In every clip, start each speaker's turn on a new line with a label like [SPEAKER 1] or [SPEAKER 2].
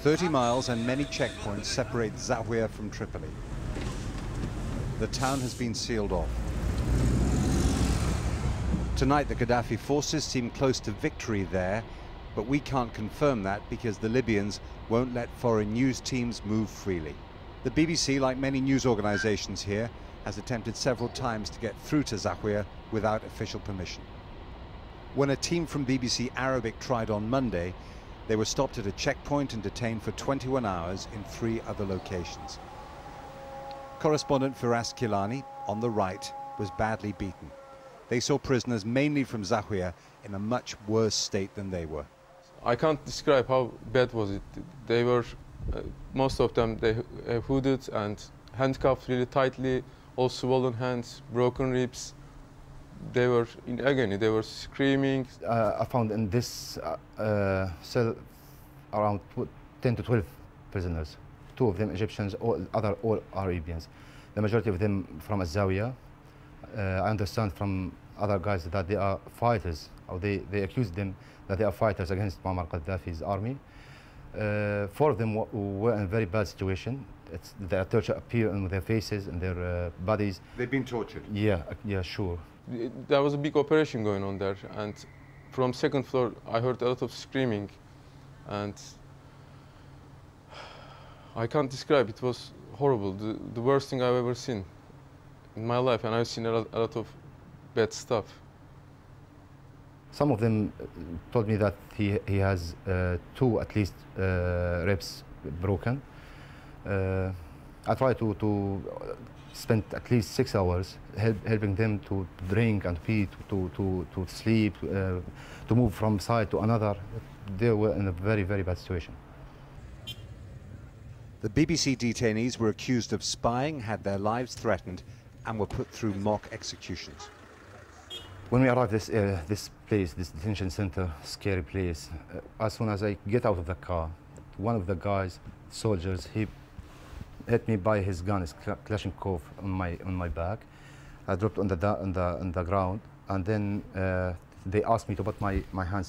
[SPEAKER 1] 30 miles and many checkpoints separate Zawiya from Tripoli. The town has been sealed off. Tonight, the Gaddafi forces seem close to victory there, but we can't confirm that because the Libyans won't let foreign news teams move freely. The BBC, like many news organizations here, has attempted several times to get through to Zawiya without official permission. When a team from BBC Arabic tried on Monday, they were stopped at a checkpoint and detained for 21 hours in 3 other locations. Correspondent Feras Killani, on the right, was badly beaten. They saw prisoners mainly from Zawiya in a much worse state than they were.
[SPEAKER 2] I can't describe how bad was it. They were, most of them, they hooded and handcuffed really tightly, all swollen hands, broken ribs. They were in agony, they were screaming.
[SPEAKER 3] I found in this cell around 10 to 12 prisoners. 2 of them Egyptians, all are Libyans. The majority of them from Zawiya. I understand from other guys that they are fighters, or they accuse them that they are fighters against Muammar Gaddafi's army. 4 of them were in a very bad situation. Their torture appear on their faces and their bodies.
[SPEAKER 1] They've been tortured?
[SPEAKER 3] Yeah, sure.
[SPEAKER 2] There was a big operation going on there, and from 2nd floor I heard a lot of screaming, and I can't describe. It was horrible, the worst thing I've ever seen in my life, and I've seen a lot of bad stuff.
[SPEAKER 3] Some of them told me that he has 2 at least ribs broken. I tried to spend at least 6 hours helping them to drink and pee, to sleep, to move from side to another. They were in a very, very bad situation.
[SPEAKER 1] The BBC detainees were accused of spying, had their lives threatened, and were put through mock executions.
[SPEAKER 3] When we arrived this place, this detention center, scary place, as soon as I get out of the car, one of the guys, soldiers, he hit me by his gun, his Kalashnikov on my back. I dropped on the ground, and then they asked me to put my hands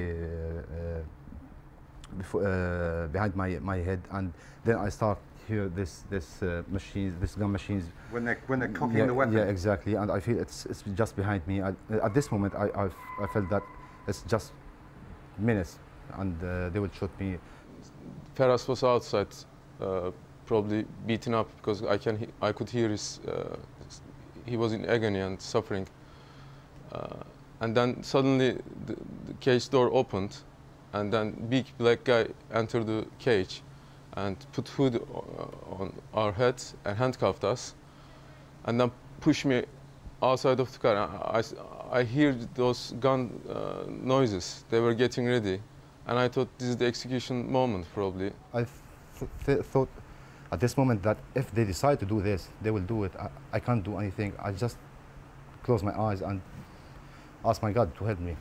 [SPEAKER 3] behind my head, and then I start hear this gun machines.
[SPEAKER 1] When they're cocking the weapon.
[SPEAKER 3] Yeah, exactly, and I feel it's just behind me. At this moment, I felt that it's just minutes, and they will shoot me.
[SPEAKER 2] Feras was outside, probably beaten up because I could hear he was in agony and suffering. And then suddenly the cage door opened, and then big black guy entered the cage and put hood on our heads and handcuffed us, and then pushed me outside of the car. I hear those gun noises. They were getting ready, and I thought this is the execution moment, probably.
[SPEAKER 3] I thought at this moment that if they decide to do this, they will do it. I can't do anything. I just close my eyes and ask my God to help me.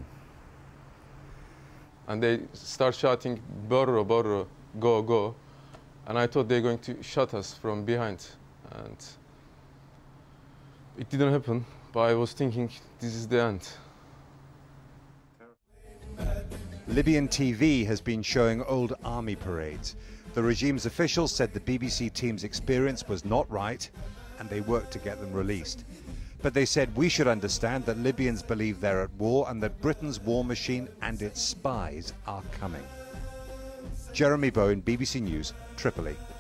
[SPEAKER 2] And they start shouting, "Borro, borro, go, go." And I thought they were going to shot us from behind. And it didn't happen, but I was thinking, this is the end.
[SPEAKER 1] Libyan TV has been showing old army parades. The regime's officials said the BBC team's experience was not right, and they worked to get them released. But they said we should understand that Libyans believe they're at war and that Britain's war machine and its spies are coming. Jeremy Bowen, BBC News, Tripoli.